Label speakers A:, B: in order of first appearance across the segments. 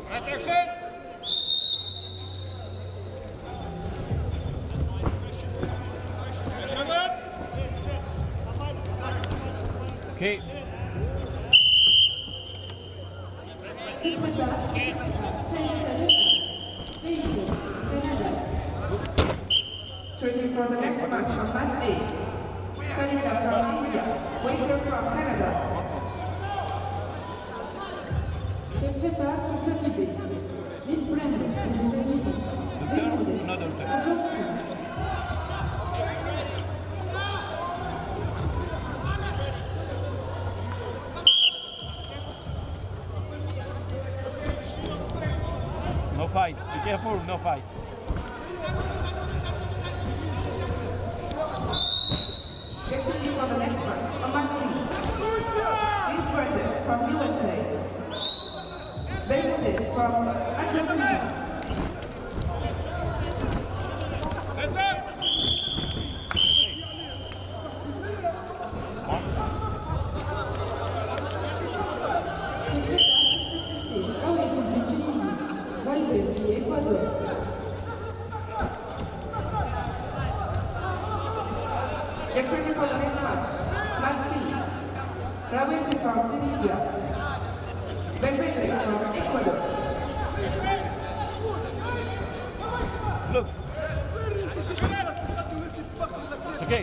A: Attention!
B: Okay.
C: Treating for the next match on match 8. Seneca from India, Waiter from Canada. Se prépare sur le bébé. Vite Brandon, aux États-Unis. Vénus, Argentine.
B: No fight. Be careful, no fight.
C: Get ready for the next match on match 3. Vite Brandon from USA. Vénus from Argentina. Get ready for the next match. Match C. Rawezi from Tunisia. Benvete from Ecuador.
B: Look. It's okay.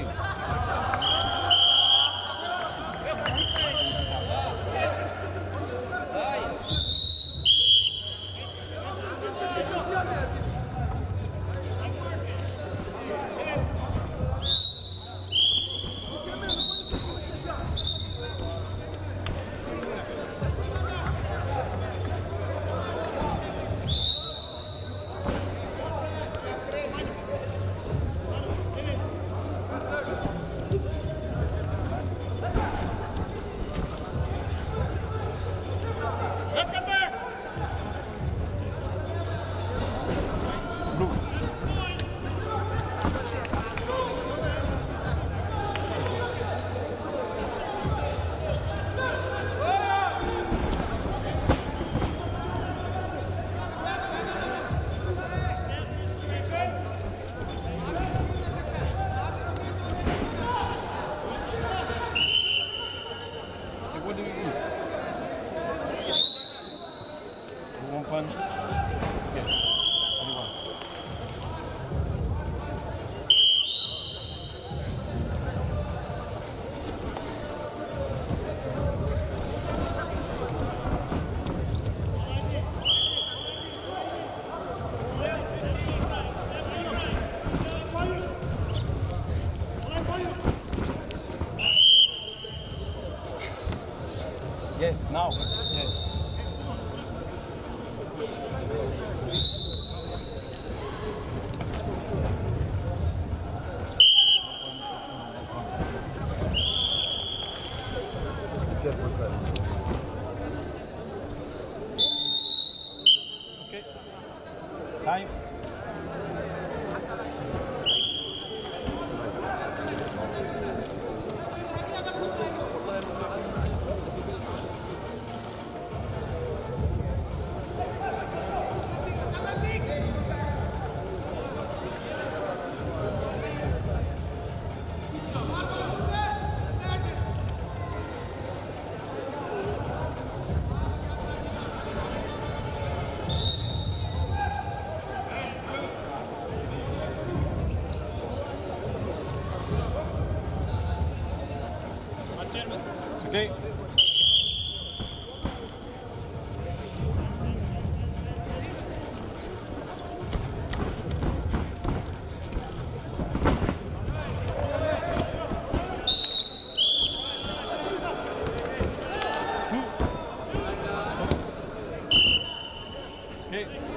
B: What do you do? One punch. Okay. Anyone. Yes, now. Yes. Okay. Time. Okay. Okay.